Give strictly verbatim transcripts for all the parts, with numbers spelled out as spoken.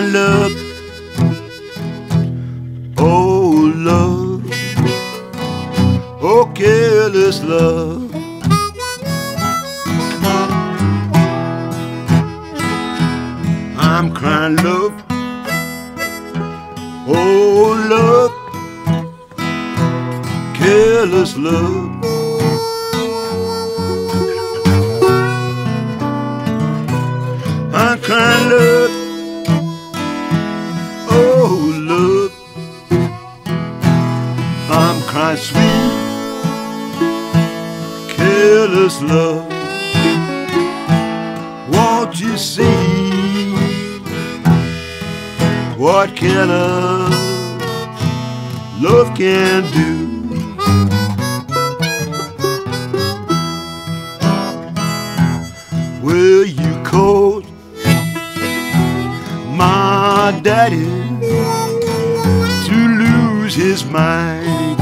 love. Oh, love. Oh, careless love. I'm crying love. Oh, love. Careless love. I'm crying love. Oh, love. I'm crying sweet, careless love. Won't you see what kind of love can do? Will you call my daddy to lose his mind?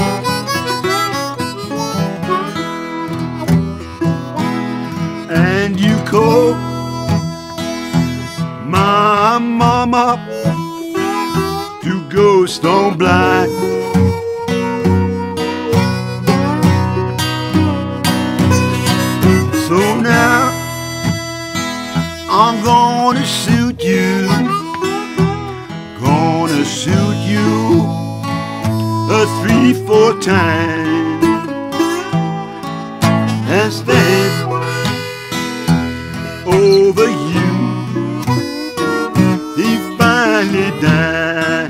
And you call my mama to go stone blind. So now I'm gonna shoot you, gonna shoot you a three, four times, and stand over you. He finally died.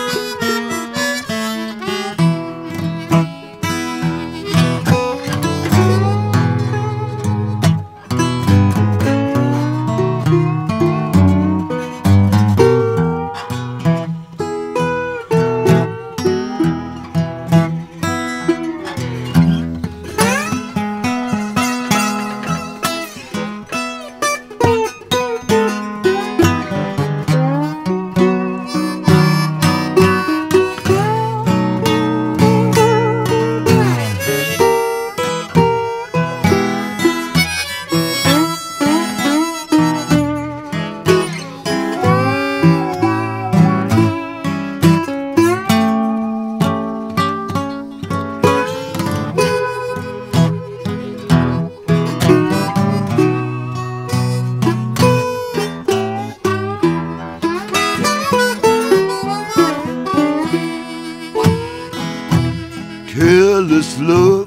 Careless love,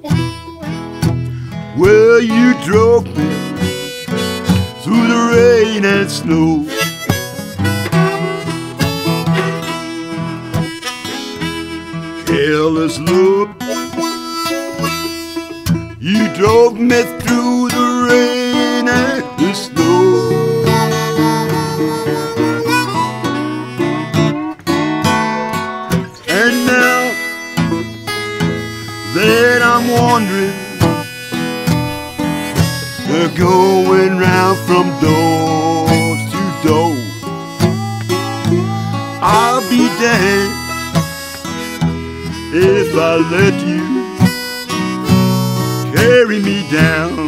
where you drove me through the rain and snow. Careless love, you drove me through the rain and the snow. And now that I'm wandering, they're going round from door to door. I'll be damned if I let you carry me down.